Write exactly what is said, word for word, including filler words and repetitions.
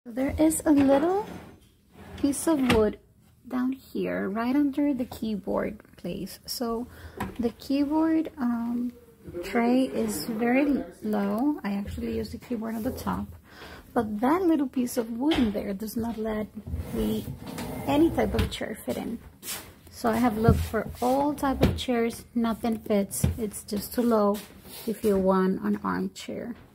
There is a little piece of wood down here right under the keyboard place. So the keyboard um, tray is very low. I actually use the keyboard on the top, but that little piece of wood in there does not let me any type of chair fit in. So I have looked for all type of chairs, nothing fits. It's just too low if you want an armchair.